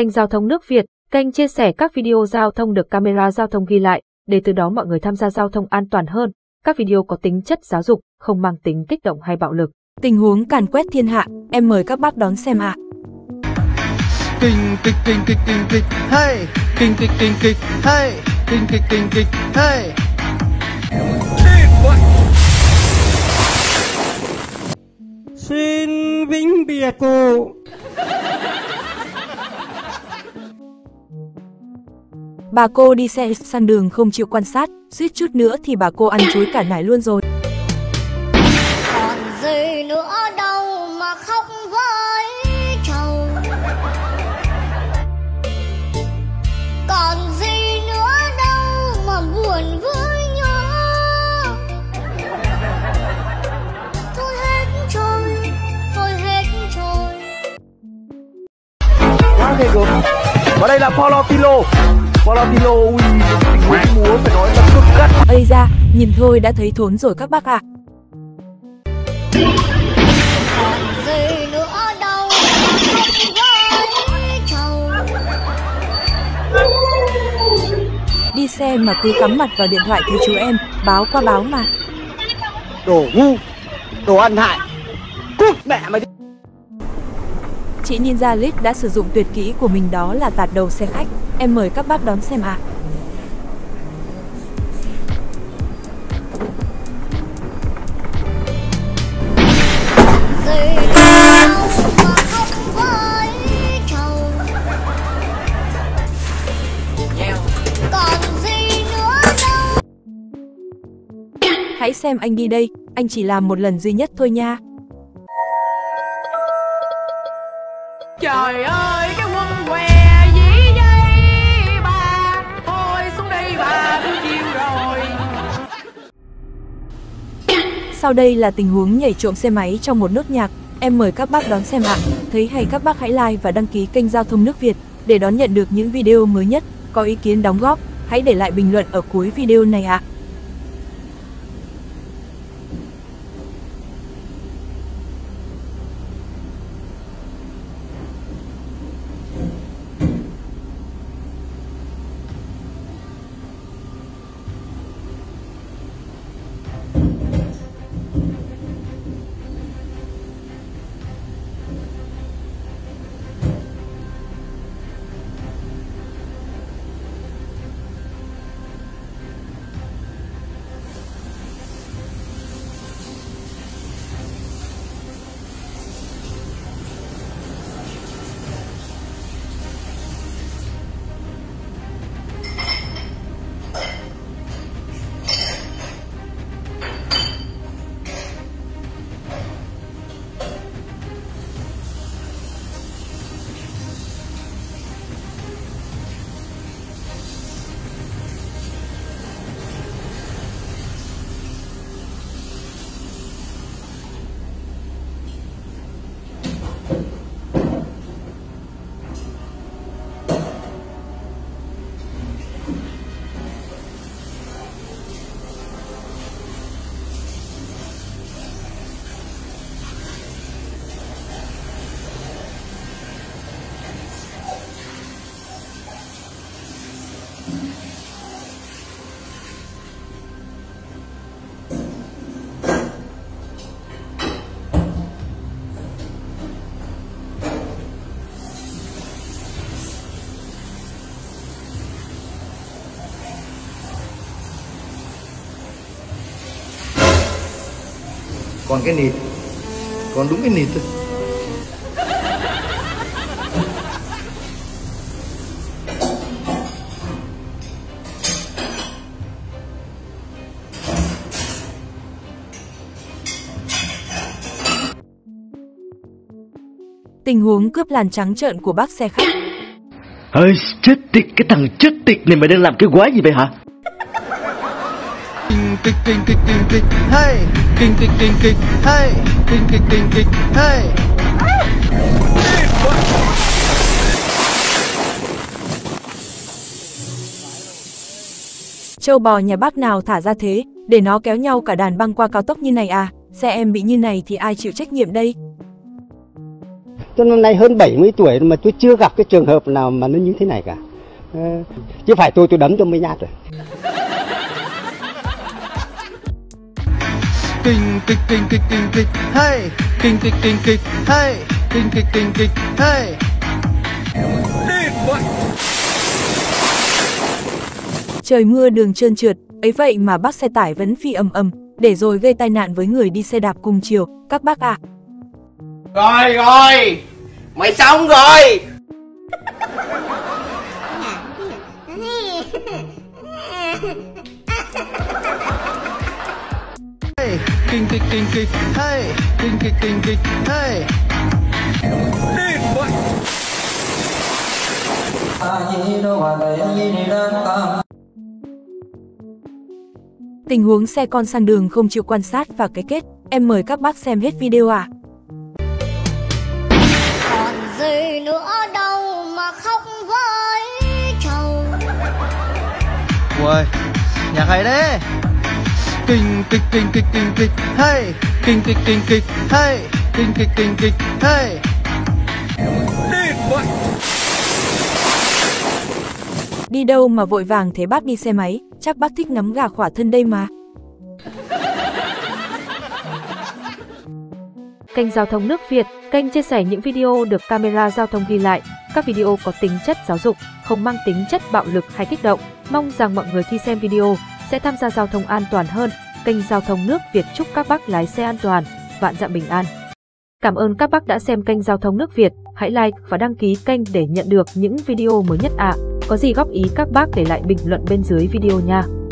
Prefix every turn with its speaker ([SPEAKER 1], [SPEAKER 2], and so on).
[SPEAKER 1] kênh Giao thông nước Việt, kênh chia sẻ các video giao thông được camera giao thông ghi lại, để từ đó mọi người tham gia giao thông an toàn hơn. Các video có tính chất giáo dục, không mang tính kích động hay bạo lực.
[SPEAKER 2] Tình huống càn quét thiên hạ, em mời các bác đón xem ạ.
[SPEAKER 3] Kinh kịch kinh kịch kinh kịch, hey! Kinh kịch kinh kịch, hey! Kinh kịch kinh kịch, hey!
[SPEAKER 4] Xin vĩnh biệt cô.
[SPEAKER 2] Bà cô đi xe sang đường không chịu quan sát, suýt chút nữa thì bà cô ăn chuối cả nải luôn rồi.
[SPEAKER 5] Còn gì nữa đâu mà khóc với chầu. Còn gì nữa đâu mà buồn với nhau. Thôi hết trôi, thôi hết trôi.
[SPEAKER 3] Quá ghê gớm. Và đây là Polopilo. Polopilo, ui, tình huống múa phải nói là cực cắt.
[SPEAKER 2] Ây da, nhìn thôi đã thấy thốn rồi các bác ạ.
[SPEAKER 5] Còn gì nữa đâu mà khóc với chầu.
[SPEAKER 2] Đi xe mà cứ cắm mặt vào điện thoại thì chú em, báo qua báo mà.
[SPEAKER 3] Đồ ngu, đồ ăn hại. Cút mẹ mày đi.
[SPEAKER 2] Chị Ninja Lid đã sử dụng tuyệt kỹ của mình, đó là tạt đầu xe khách. Em mời các bác đón xem ạ.
[SPEAKER 5] Gì đâu mà khóc với chầu. Còn gì nữa đâu.
[SPEAKER 2] Hãy xem anh đi đây, anh chỉ làm một lần duy nhất thôi nha.
[SPEAKER 6] Trời ơi, cái quân què dĩ dây bà, thôi xuống đây bà, tôi chịu rồi.
[SPEAKER 2] Sau đây là tình huống nhảy trộm xe máy trong một nốt nhạc. Em mời các bác đón xem ạ. Thấy hay các bác hãy like và đăng ký kênh Giao thông nước Việt để đón nhận được những video mới nhất. Có ý kiến đóng góp, hãy để lại bình luận ở cuối video này ạ.
[SPEAKER 3] Còn cái nịt, còn đúng cái nịt thôi.
[SPEAKER 2] Tình huống cướp làn trắng trợn của bác xe khách.
[SPEAKER 7] Ơi, chết tiệt, cái thằng chết tiệt này mày đang làm cái quái gì vậy hả?
[SPEAKER 3] Kinh kịch kinh kịch kinh kịch, hey! Kinh kịch kinh kịch, hey! Kinh kịch kinh kịch, hey!
[SPEAKER 2] Châu bò nhà bác nào thả ra thế, để nó kéo nhau cả đàn băng qua cao tốc như này à? Xe em bị như này thì ai chịu trách nhiệm đây?
[SPEAKER 8] Tôi năm nay hơn 70 tuổi mà tôi chưa gặp cái trường hợp nào mà nó như thế này cả. Chứ phải tôi đấm cho mấy nhát rồi.
[SPEAKER 3] Kinh kịch kinh kịch kinh kịch hey, kinh kịch kinh kịch hey, kinh kịch kinh kịch hey.
[SPEAKER 2] Trời mưa đường trơn trượt, ấy vậy mà bác xe tải vẫn phi ầm ầm, để rồi gây tai nạn với người đi xe đạp cùng chiều, các bác ạ.
[SPEAKER 6] Rồi, mày xong rồi.
[SPEAKER 3] Hey, kinh kịch kinh kịch hey, kinh kịch kinh kịch hey.
[SPEAKER 2] Tình huống xe con sang đường không chịu quan sát và cái kết, em mời các bác xem hết video ạ.
[SPEAKER 5] Còn gì nữa đâu mà khóc với chầu.
[SPEAKER 3] Ui, nhạc hay đấy. Kinh kịch kinh kịch kinh kịch hey, kinh kịch kinh kịch hey, kinh kịch kinh kịch hey.
[SPEAKER 2] Đi đâu mà vội vàng thế bác đi xe máy, chắc bác thích ngắm gà khỏa thân đây mà.
[SPEAKER 1] Kênh Giao thông nước Việt, kênh chia sẻ những video được camera giao thông ghi lại. Các video có tính chất giáo dục, không mang tính chất bạo lực hay kích động. Mong rằng mọi người khi xem video sẽ tham gia giao thông an toàn hơn. Kênh Giao thông nước Việt chúc các bác lái xe an toàn, vạn dặm bình an. Cảm ơn các bác đã xem kênh Giao thông nước Việt. Hãy like và đăng ký kênh để nhận được những video mới nhất ạ. Có gì góp ý các bác để lại bình luận bên dưới video nha.